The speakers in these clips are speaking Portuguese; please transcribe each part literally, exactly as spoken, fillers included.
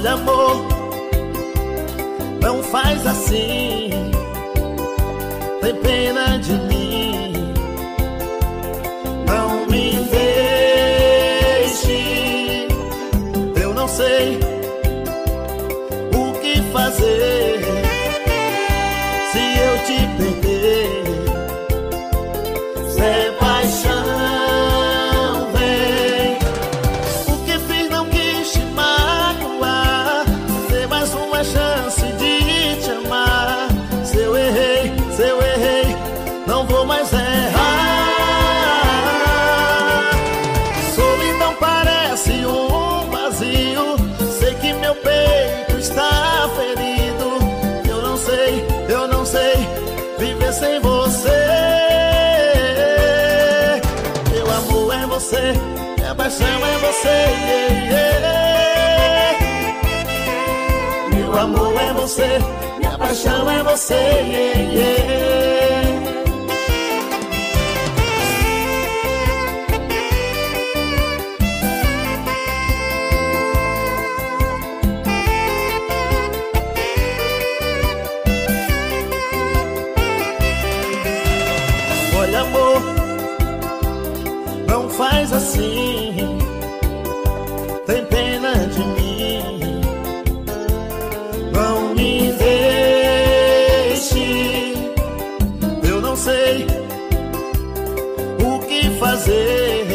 Olha, amor, não faz assim, tem pena de mim. Não me deixe, eu não sei o que fazer se eu te perder. Se é paixão, vem. O que fiz não quis te magoar, ter mais uma chance de te amar. Se eu errei, se eu errei, não vou mais errar. Solidão parece um vazio, sei que meu peito está ferido. Eu não sei, eu não sei viver sem você. Meu amor é você, minha paixão é você, yeah, yeah. Meu amor é você, minha paixão é você, yeah, yeah. Olha, amor, não faz assim, tem pena de mim. Não me deixe, eu não sei o que fazer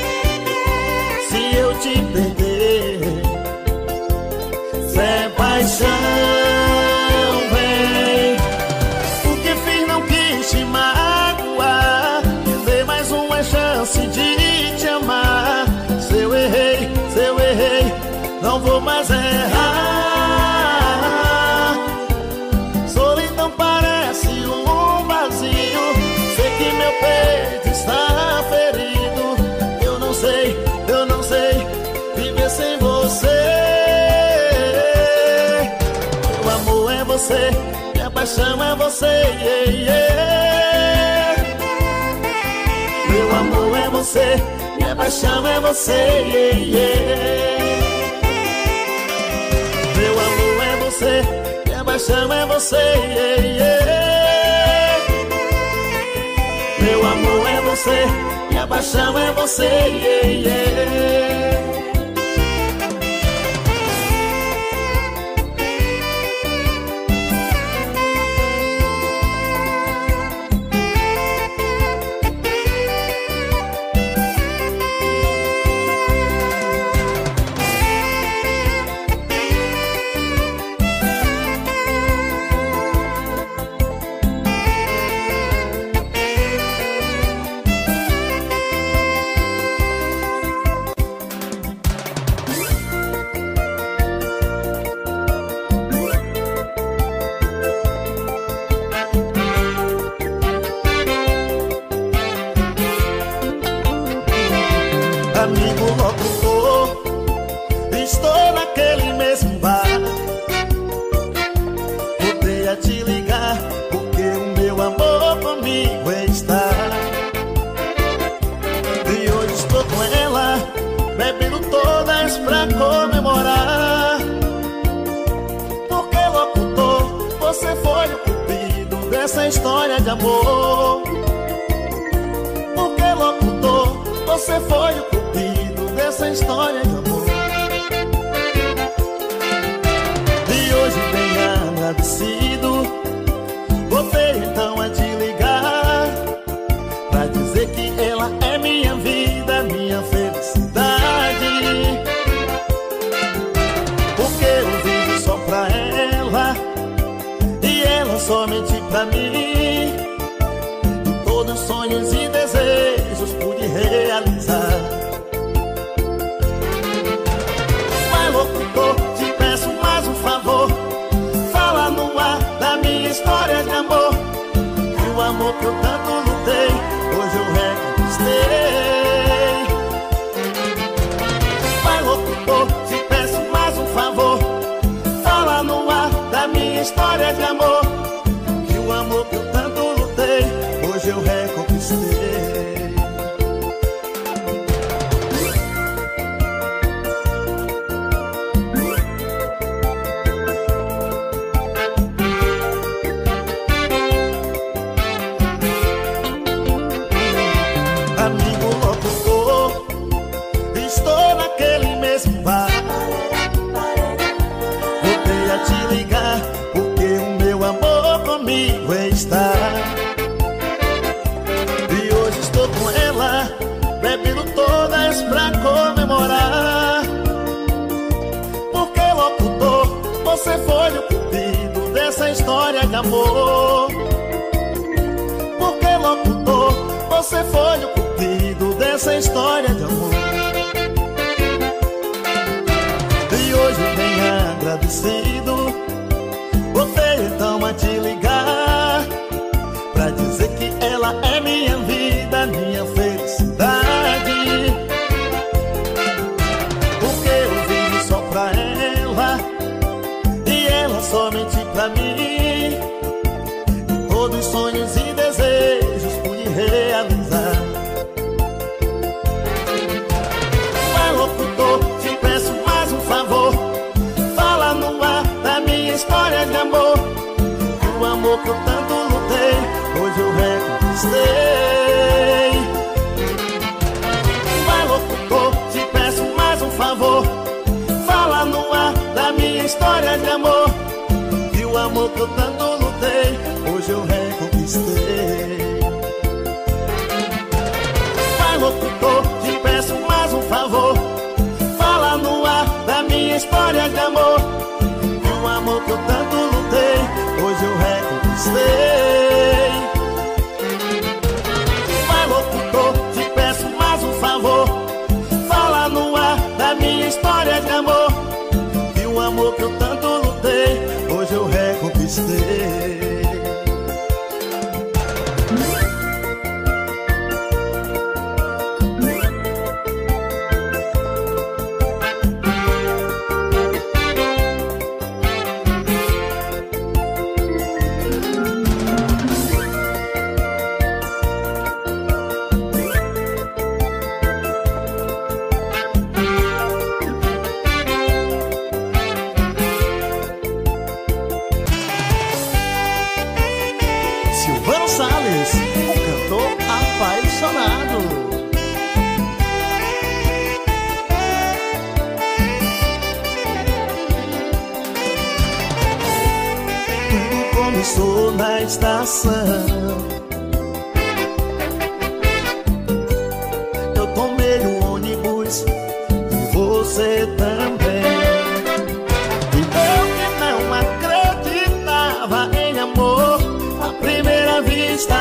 se eu te perder. Se é paixão, vem. O que fiz não quis te magoar, dei mais uma chance de te amar. Se eu errei, se eu errei, não vou mais errar. Solidão parece um vazio, sei que meu peito está ferido. Eu não sei, eu não sei viver sem você. Meu amor é você, minha paixão é você, yeah, yeah. Meu amor é você, minha paixão é você, yeah, yeah. Meu amor é você, minha paixão é você, yeah, yeah. Meu amor é você, minha paixão é você, yeah, yeah. Amigo locutor, estou naquele mesmo bar. Voltei a te ligar porque o meu amor comigo está. E hoje estou com ela, bebendo todas pra comemorar. Porque locutor, você foi o cupido dessa história de amor. Porque locutor, você foi o cupido dessa história de amor. E hoje bem agradecido, voltei então a te ligar pra dizer que ela é minha vida, minha felicidade. Porque eu vivo só pra ela e ela somente pra mim. E todos os sonhos e desejos pude realizar. Locutor, te peço mais um favor, fala no ar da minha história de amor. E o amor que eu tanto lutei, hoje eu reconquistei. Vai, locutor, te peço mais um favor, fala no ar da minha história de amor. E o amor que eu tanto lutei, hoje eu reconquistei. de amor. Porque locutor, você foi o cupido dessa história de amor. E hoje bem agradecido, voltei então a te ligar pra dizer que ela é minha vida, minha felicidade. Porque eu vivo só pra ela e ela somente pra mim. Todos os sonhos e desejos pude realizar. Vai, locutor, te peço mais um favor, fala no ar da minha história de amor. O amor que eu tanto lutei, hoje eu reconquistei. Vai, locutor, te peço mais um favor, fala no ar da minha história de amor. E o amor que eu tanto lutei, hoje eu reconquistei. Vai, locutor, te peço mais um favor, fala no ar da minha história de amor. E o amor que eu tanto lutei, hoje eu reconquistei. Vai, locutor, te peço mais um favor, fala no ar da minha história de amor. E o amor que eu tanto lutei, hoje eu reconquistei. Silvano Salles, o cantor apaixonado. Tudo começou na estação. Eu tomei o ônibus e você também. E eu que não acreditava em amor à primeira vista,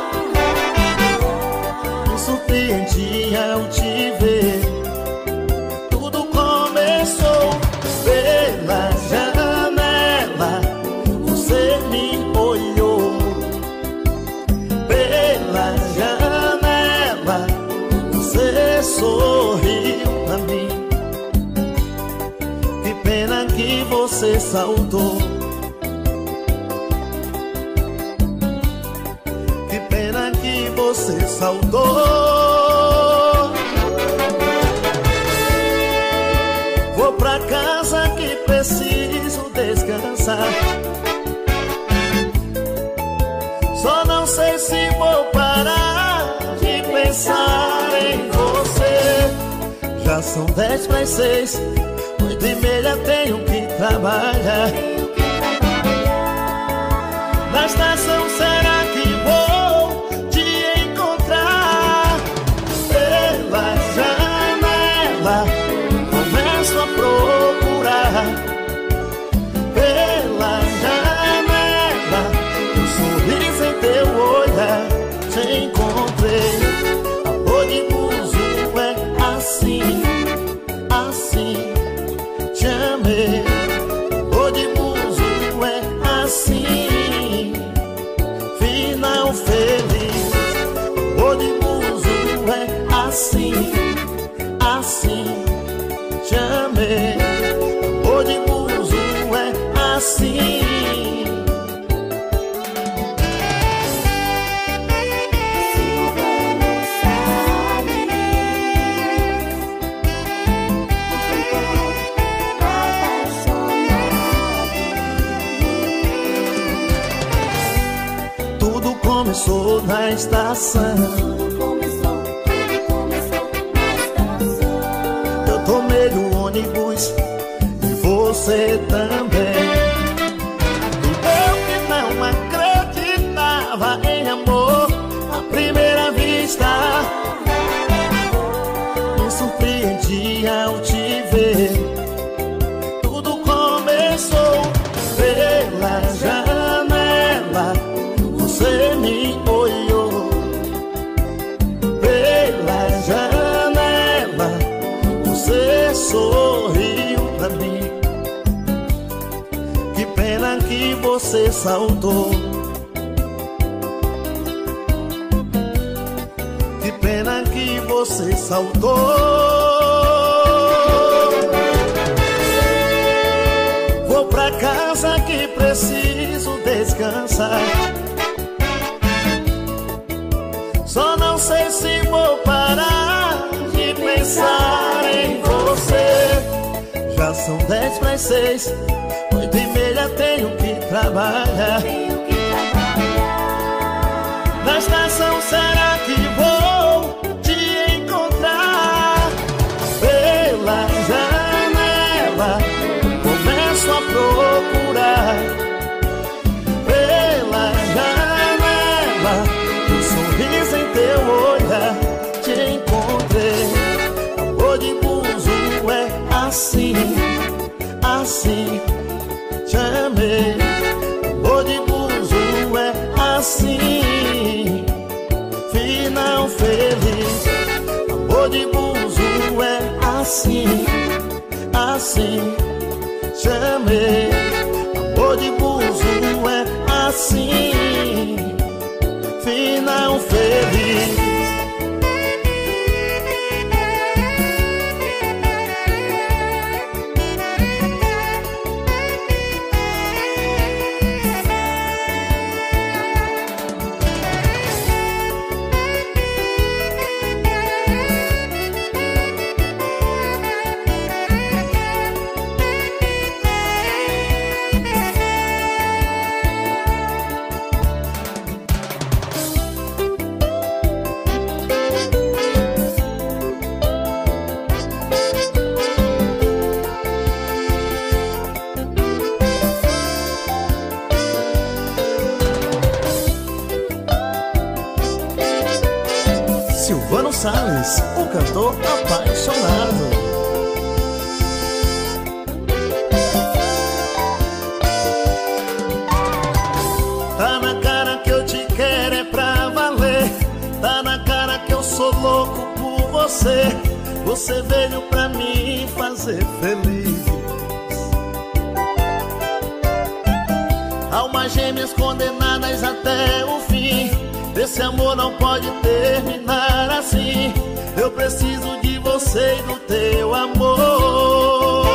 me surpreendi ao te ver. Tudo começou pela janela, você me olhou. Pela janela, você sorriu pra mim. Que pena que você saltou. Você saltou. Vou pra casa que preciso descansar. Só não sei se vou parar de pensar em você. Já são dez para as seis, oito e meia tenho que trabalhar. Na estação será que vou começo a procurar? Pela janela, um sorriso em teu olhar te encontrei. Amor de buzo é assim, assim te amei. Amor de buzo é assim, final feliz. Amor de buzo é assim, assim te amei. Amor de buzo é assim. Tudo começou na estação. E você também. Eu que não acreditava em amor à primeira vista, me surpreendi ao te ver. Tudo começou pela janela, você saltou. Que pena que você saltou. Vou pra casa que preciso descansar. Só não sei se vou parar de pensar em você. Já são dez para as seis, oito e meia tenho que trabalhar. Na estação será que vou te encontrar? Pela janela começo a procurar. Pela janela o sorriso em teu olhar te encontrei. Amor de buzo é assim, assim te amei. Amor de buzo é assim, final feliz. Amor de buzo é assim, assim te amei. Amor de buzo é assim, final feliz. Silvano Salles, o cantor apaixonado. Tá na cara que eu te quero é pra valer. Tá na cara que eu sou louco por você. Você veio pra mim fazer feliz. Almas gêmeas condenadas até o fim. Esse amor não pode terminar assim. Eu preciso de você e do teu amor.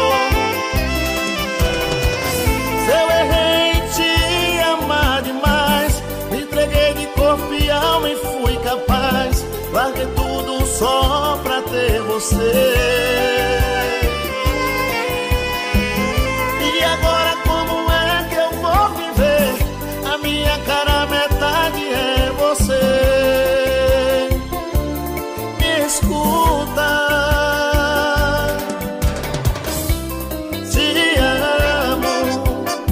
Se eu errei em te amar demais, me entreguei de corpo e alma e fui capaz. Larguei tudo só pra ter você. E agora como é que eu vou viver? A minha cara metade é você. Me escuta, te amo,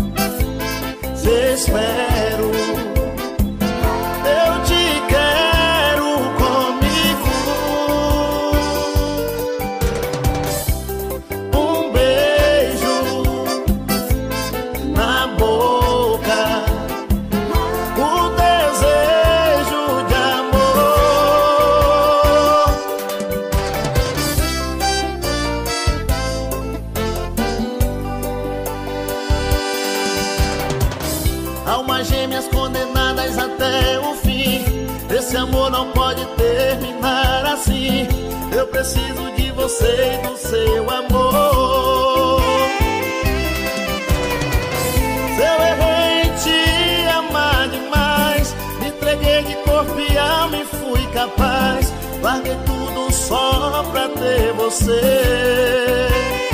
te espero, eu te quero comigo. Um beijo na boca, o desejo de amor. Almas gêmeas condenadas até o fim. Esse amor não pode terminar assim. Eu preciso de você e do seu amor. Se eu errei em te amar demais, me entreguei de corpo e alma e fui capaz. Larguei tudo só pra ter você.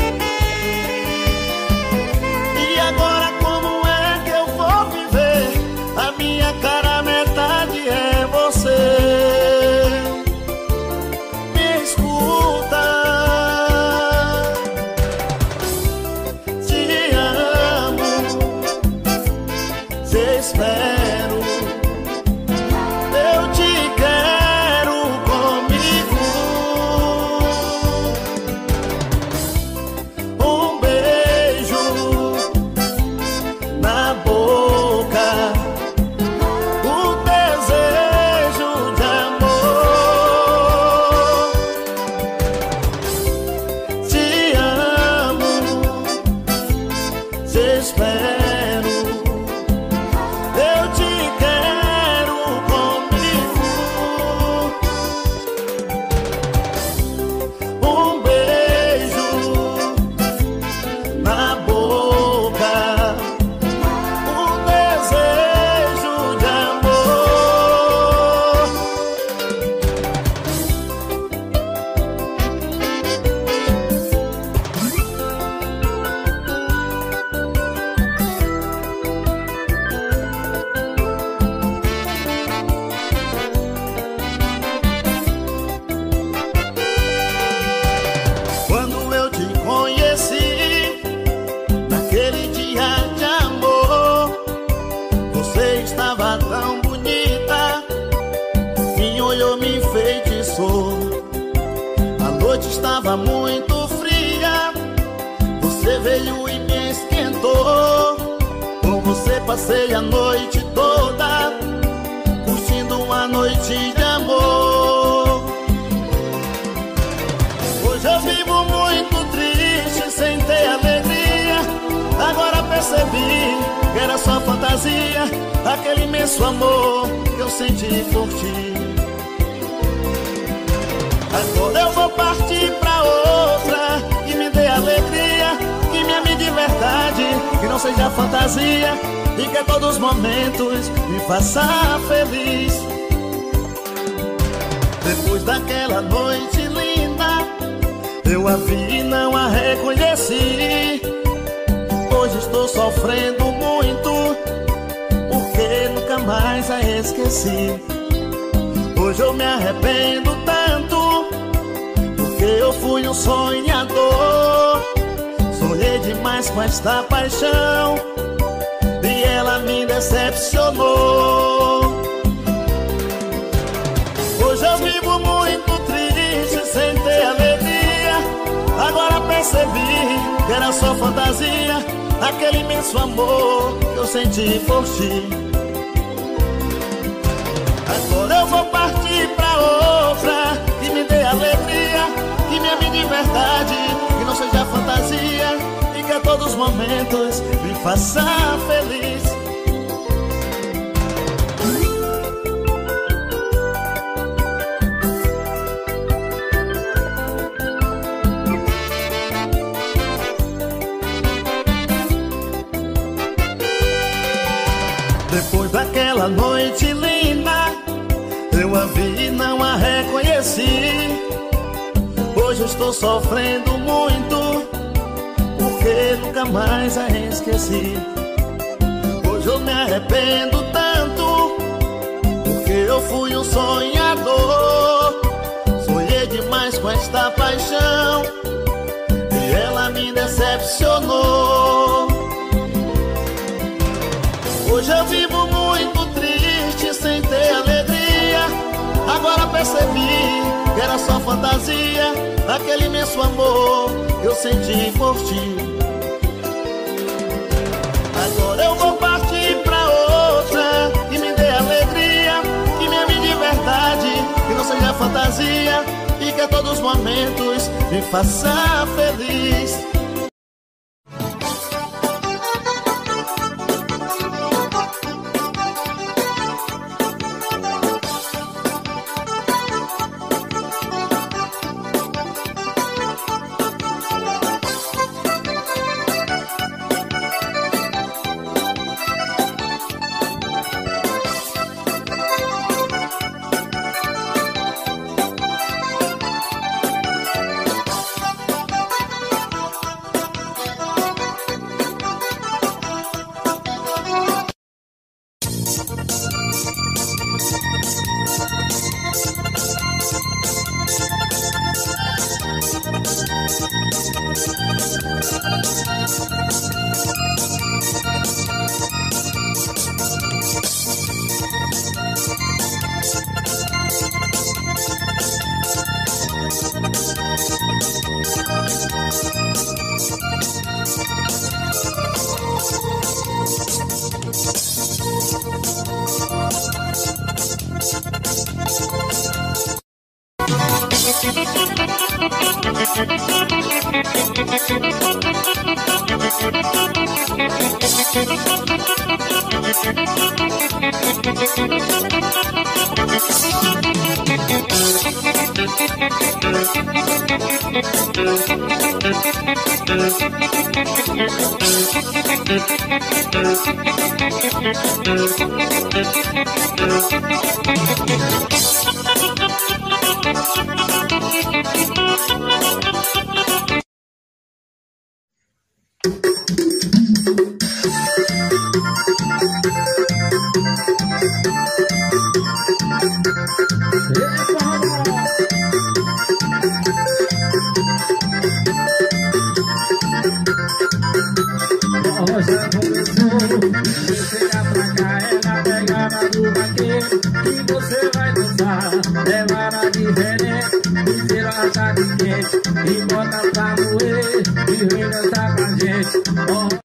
E agora como é que eu vou viver? A minha cara metade é você. Me escuta, te amo, te espero, eu te quero comigo. Um beijo na boca, o desejo de amor. noite estava muito fria, você veio e me esquentou. Com você passei a noite toda, curtindo uma noite de amor. Hoje eu vivo muito triste, sem ter alegria. Agora percebi que era só fantasia, aquele imenso amor que eu senti por ti. Agora eu vou partir pra outra que me dê alegria, que me ame de verdade, que não seja fantasia e que a todos os momentos me faça feliz. Depois daquela noite linda, eu a vi e não a reconheci. Hoje estou sofrendo muito, porque nunca mais a esqueci. Hoje eu me arrependo tanto, porque eu fui um sonhador. Sonhei demais com esta paixão e ela me decepcionou. Hoje eu vivo muito triste, sem ter alegria. Agora percebi que era só fantasia, aquele imenso amor que eu senti por ti. Agora eu vou partir pra outra que me dê alegria, que me ame de verdade, que não seja fantasia e que a todos os momentos me faça feliz. Depois daquela noite linda, eu a vi e não a reconheci. Hoje eu estou sofrendo muito, porque nunca mais a esqueci. Hoje eu me arrependo tanto, porque eu fui um sonhador. Sonhei demais com esta paixão e ela me decepcionou. Hoje eu vivo muito triste, sem ter alegria. Agora percebi que era só fantasia, aquele imenso amor que eu senti por ti. Agora eu vou partir pra outra que me dê alegria, que me ame de verdade, que não seja fantasia e que a todos os momentos me faça feliz. Levar a diferença, o ser a gente e bota pra moer e vem dançar com a gente. Oh.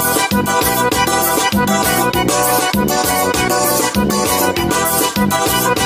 We'll be right back.